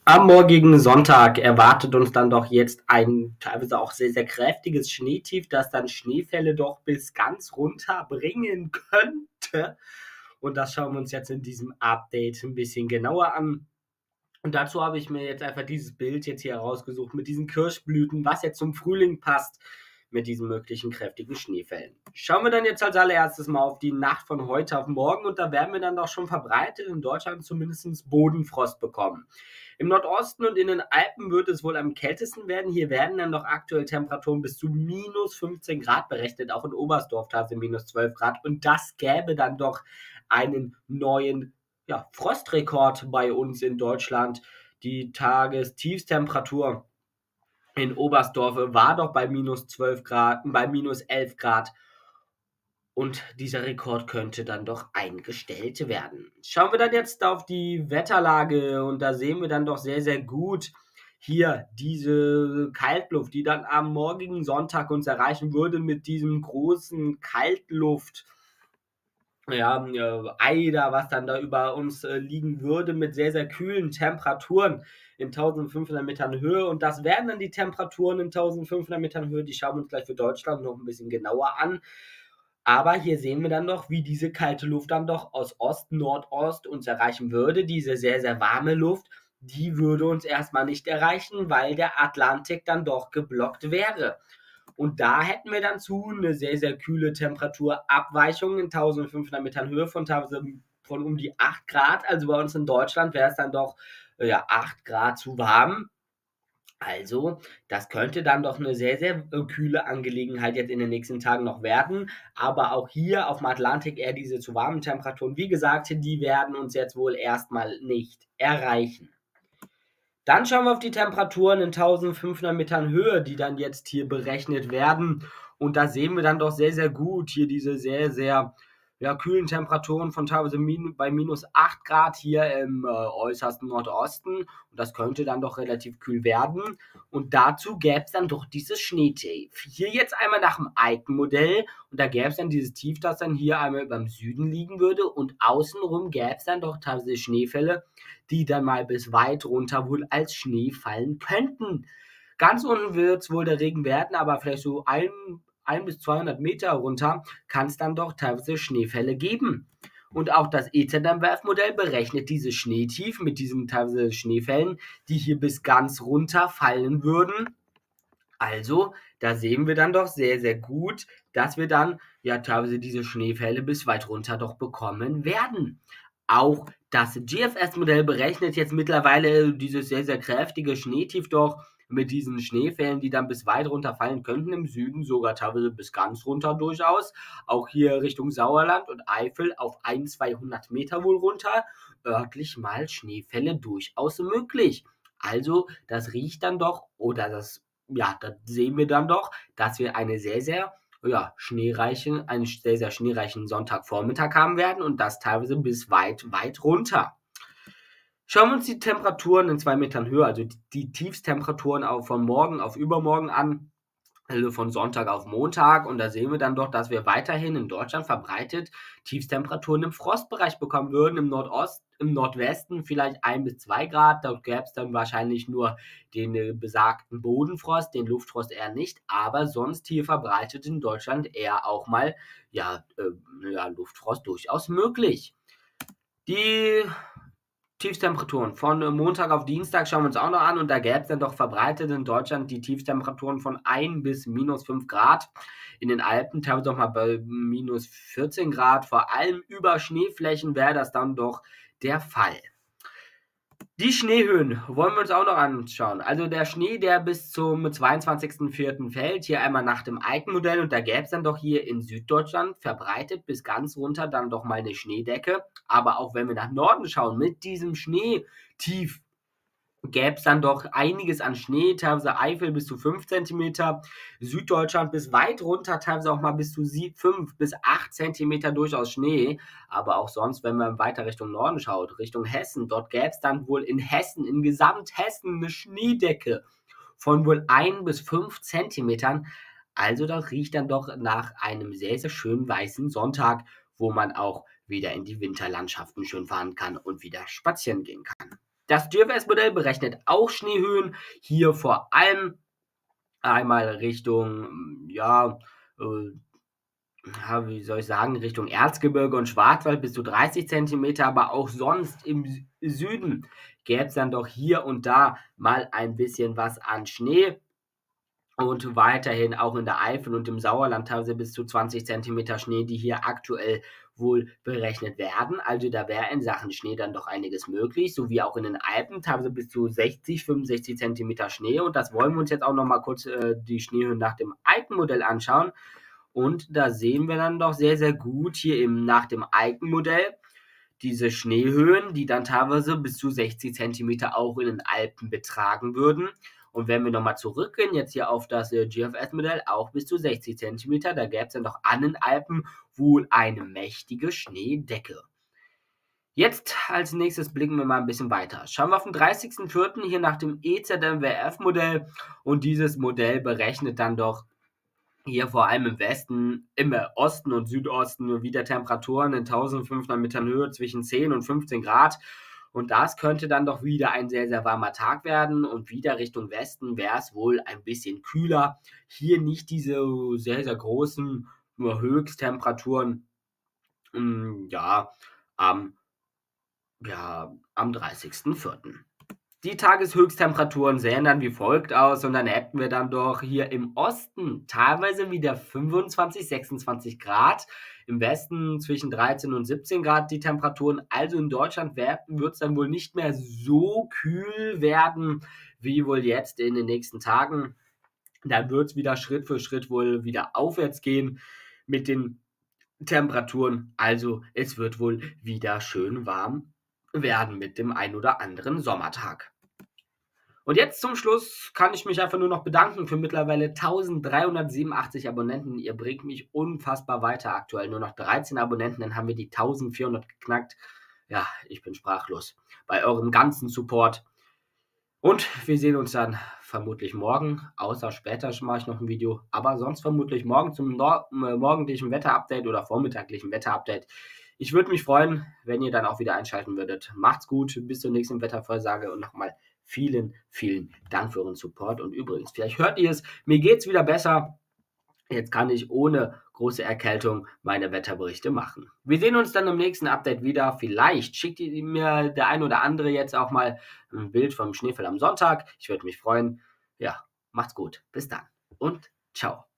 Am morgigen Sonntag erwartet uns dann doch jetzt ein teilweise auch sehr, sehr kräftiges Schneetief, das dann Schneefälle doch bis ganz runter bringen könnte. Und das schauen wir uns jetzt in diesem Update ein bisschen genauer an. Und dazu habe ich mir jetzt einfach dieses Bild jetzt hier rausgesucht mit diesen Kirschblüten, was jetzt zum Frühling passt, mit diesen möglichen kräftigen Schneefällen. Schauen wir dann jetzt als allererstes mal auf die Nacht von heute auf morgen und da werden wir dann doch schon verbreitet in Deutschland zumindest Bodenfrost bekommen. Im Nordosten und in den Alpen wird es wohl am kältesten werden. Hier werden dann noch aktuell Temperaturen bis zu minus 15 Grad berechnet, auch in Oberstdorf teilweise minus 12 Grad. Und das gäbe dann doch einen neuen Frostrekord bei uns in Deutschland. Die Tagestiefstemperatur in Oberstdorf war doch bei minus 12 Grad, bei minus 11 Grad. Und dieser Rekord könnte dann doch eingestellt werden. Schauen wir dann jetzt auf die Wetterlage und da sehen wir dann doch sehr, sehr gut hier diese Kaltluft, die dann am morgigen Sonntag uns erreichen würde mit diesem großen Kaltluft. Ja, Eider, was dann da über uns liegen würde mit sehr, sehr kühlen Temperaturen in 1500 Metern Höhe. Und das wären dann die Temperaturen in 1500 Metern Höhe. Die schauen wir uns gleich für Deutschland noch ein bisschen genauer an. Aber hier sehen wir dann doch, wie diese kalte Luft dann doch aus Ost, Nordost uns erreichen würde. Diese sehr, sehr warme Luft, die würde uns erstmal nicht erreichen, weil der Atlantik dann doch geblockt wäre. Und da hätten wir dann eine sehr, sehr kühle Temperaturabweichung in 1500 Metern Höhe von um die 8 Grad. Also bei uns in Deutschland wäre es dann doch 8 Grad zu warm. Also, das könnte dann doch eine sehr, sehr kühle Angelegenheit jetzt in den nächsten Tagen noch werden. Aber auch hier auf dem Atlantik eher diese zu warmen Temperaturen. Wie gesagt, die werden uns jetzt wohl erstmal nicht erreichen. Dann schauen wir auf die Temperaturen in 1500 Metern Höhe, die dann jetzt hier berechnet werden. Und da sehen wir dann doch sehr, sehr gut hier diese sehr, sehr kühlen Temperaturen von teilweise bei minus 8 Grad hier im äußersten Nordosten. Und das könnte dann doch relativ kühl werden. Und dazu gäbe es dann doch dieses Schneetief. Hier jetzt einmal nach dem Eikenmodell. Und da gäbe es dann dieses Tief, das dann hier einmal über dem Süden liegen würde. Und außenrum gäbe es dann doch teilweise Schneefälle, die dann mal bis weit runter wohl als Schnee fallen könnten. Ganz unten wird es wohl der Regen werden, aber vielleicht so 1 bis 200 Meter runter kann es dann doch teilweise Schneefälle geben. Und auch das EZM-Werfmodell berechnet dieses Schneetief mit diesen teilweise Schneefällen, die hier bis ganz runter fallen würden. Also, da sehen wir dann doch sehr, sehr gut, dass wir dann teilweise diese Schneefälle bis weit runter doch bekommen werden. Auch das GFS-Modell berechnet jetzt mittlerweile dieses sehr, sehr kräftige Schneetief doch mit diesen Schneefällen, die dann bis weit runter fallen könnten, im Süden sogar teilweise bis ganz runter durchaus. Auch hier Richtung Sauerland und Eifel auf 100-200 Meter wohl runter. Örtlich mal Schneefälle durchaus möglich. Also, das riecht dann doch, oder das sehen wir dann doch, dass wir einen sehr, sehr schneereichen Sonntagvormittag haben werden und das teilweise bis weit, weit runter. Schauen wir uns die Temperaturen in 2 Metern Höhe, also die Tiefstemperaturen auch von morgen auf übermorgen an, also von Sonntag auf Montag. Und da sehen wir dann doch, dass wir weiterhin in Deutschland verbreitet Tiefstemperaturen im Frostbereich bekommen würden. Im Nordwesten vielleicht 1 bis 2 Grad. Dort gäbe es dann wahrscheinlich nur den besagten Bodenfrost, den Luftfrost eher nicht. Aber sonst hier verbreitet in Deutschland eher auch mal Luftfrost durchaus möglich. Die Tiefstemperaturen von Montag auf Dienstag schauen wir uns auch noch an und da gäbe es dann doch verbreitet in Deutschland die Tiefstemperaturen von 1 bis minus 5 Grad. In den Alpen teilweise auch mal bei minus 14 Grad. Vor allem über Schneeflächen wäre das dann doch der Fall. Die Schneehöhen wollen wir uns auch noch anschauen. Also der Schnee, der bis zum 22.04. fällt, hier einmal nach dem Eikenmodell und da gäbe es dann doch hier in Süddeutschland verbreitet bis ganz runter dann doch mal eine Schneedecke. Aber auch wenn wir nach Norden schauen, mit diesem Schneetief gäbe es dann doch einiges an Schnee, teilweise Eifel bis zu 5 cm, Süddeutschland bis weit runter, teilweise auch mal bis zu 5 bis 8 cm durchaus Schnee. Aber auch sonst, wenn man weiter Richtung Norden schaut, Richtung Hessen, dort gäbe es dann wohl in Hessen, in Gesamthessen eine Schneedecke von wohl 1 bis 5 cm. Also das riecht dann doch nach einem sehr, sehr schönen weißen Sonntag, wo man auch wieder in die Winterlandschaften schön fahren kann und wieder spazieren gehen kann. Das GFS-Modell berechnet auch Schneehöhen, hier vor allem einmal Richtung, wie soll ich sagen, Richtung Erzgebirge und Schwarzwald bis zu 30 Zentimeter, aber auch sonst im Süden gäbe es dann doch hier und da mal ein bisschen was an Schnee. Und weiterhin auch in der Eifel und im Sauerland teilweise bis zu 20 Zentimeter Schnee, die hier aktuell wohl berechnet werden. Also da wäre in Sachen Schnee dann doch einiges möglich, sowie auch in den Alpen teilweise bis zu 60, 65 Zentimeter Schnee. Und das wollen wir uns jetzt auch nochmal kurz die Schneehöhen nach dem Alpenmodell anschauen. Und da sehen wir dann doch sehr, sehr gut hier eben nach dem Alpenmodell diese Schneehöhen, die dann teilweise bis zu 60 Zentimeter auch in den Alpen betragen würden. Und wenn wir nochmal zurückgehen, jetzt hier auf das GFS-Modell, auch bis zu 60 Zentimeter, da gäbe es dann doch an den Alpen wohl eine mächtige Schneedecke. Jetzt als nächstes blicken wir mal ein bisschen weiter. Schauen wir auf den 30.04. hier nach dem EZMWF-Modell und dieses Modell berechnet dann doch hier vor allem im Westen, im Osten und Südosten wieder Temperaturen in 1500 Metern Höhe zwischen 10 und 15 Grad. Und das könnte dann doch wieder ein sehr, sehr warmer Tag werden. Und wieder Richtung Westen wäre es wohl ein bisschen kühler. Hier nicht diese sehr, sehr großen Höchsttemperaturen. Am 30.04. Die Tageshöchsttemperaturen sehen dann wie folgt aus und dann hätten wir dann doch hier im Osten teilweise wieder 25, 26 Grad, im Westen zwischen 13 und 17 Grad die Temperaturen. Also in Deutschland wird es dann wohl nicht mehr so kühl werden wie wohl jetzt in den nächsten Tagen. Dann wird es wieder Schritt für Schritt wohl wieder aufwärts gehen mit den Temperaturen. Also es wird wohl wieder schön warm werden mit dem ein oder anderen Sommertag. Und jetzt zum Schluss kann ich mich einfach nur noch bedanken für mittlerweile 1387 Abonnenten. Ihr bringt mich unfassbar weiter aktuell. Nur noch 13 Abonnenten, dann haben wir die 1400 geknackt. Ja, ich bin sprachlos bei eurem ganzen Support. Und wir sehen uns dann vermutlich morgen, außer später mache ich noch ein Video, aber sonst vermutlich morgen zum morgendlichen Wetterupdate oder vormittaglichen Wetterupdate. Ich würde mich freuen, wenn ihr dann auch wieder einschalten würdet. Macht's gut, bis zur nächsten Wettervorhersage und nochmal vielen, vielen Dank für euren Support. Und übrigens, vielleicht hört ihr es, mir geht's wieder besser. Jetzt kann ich ohne große Erkältung meine Wetterberichte machen. Wir sehen uns dann im nächsten Update wieder. Vielleicht schickt ihr mir der ein oder andere jetzt auch mal ein Bild vom Schneefall am Sonntag. Ich würde mich freuen. Ja, macht's gut. Bis dann und ciao.